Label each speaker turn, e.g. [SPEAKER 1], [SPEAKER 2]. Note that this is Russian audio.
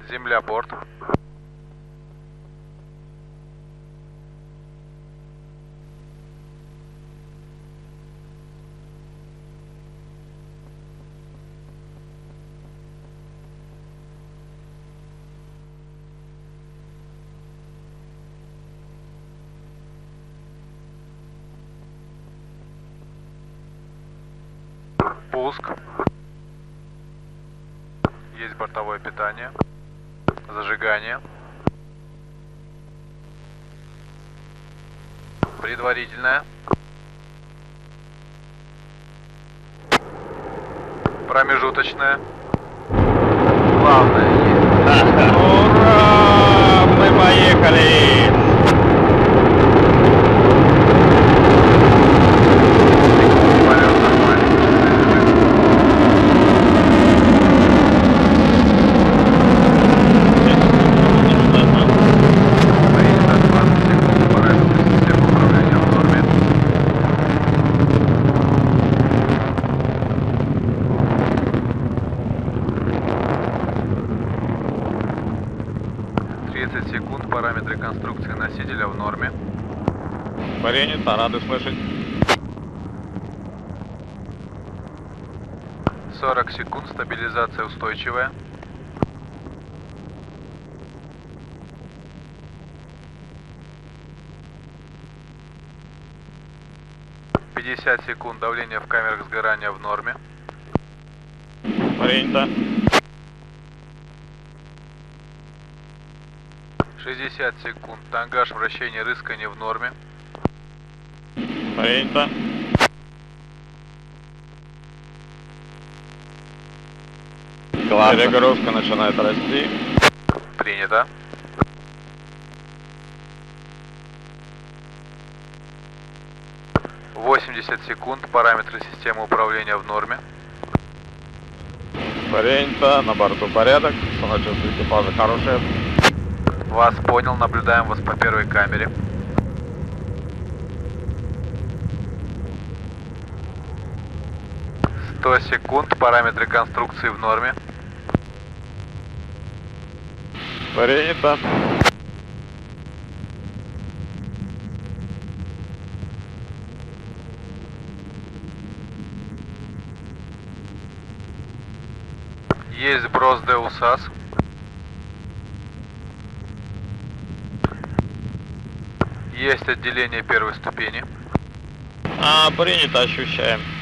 [SPEAKER 1] Земля, борт. Пуск. Есть бортовое питание. Зажигание. Предварительное. Промежуточное. Главное есть.
[SPEAKER 2] Ура! Мы поехали!
[SPEAKER 1] Полет нормальный. Принято 20 секунд. Параметры системы управления в норме. Секунд. Параметры конструкции носителя в норме.
[SPEAKER 2] Принято, рады слышать.
[SPEAKER 1] 40 секунд. Стабилизация устойчивая. «50 секунд. Давление в камерах сгорания в норме.
[SPEAKER 2] Принято.
[SPEAKER 1] 60 секунд. Тангаж, вращение, рыскание в норме.
[SPEAKER 2] Принято. Перегрузка начинает расти.
[SPEAKER 1] Принято. «80 секунд. Параметры системы управления в норме.
[SPEAKER 2] Принято, на борту порядок. Самочувствие экипажа хорошее.
[SPEAKER 1] Вас понял. Наблюдаем вас по первой камере. «100 секунд. Параметры конструкции в норме.
[SPEAKER 2] Принято.
[SPEAKER 1] Есть сброс ДУСАС. Есть отделение первой ступени.
[SPEAKER 2] Принято, ощущаем.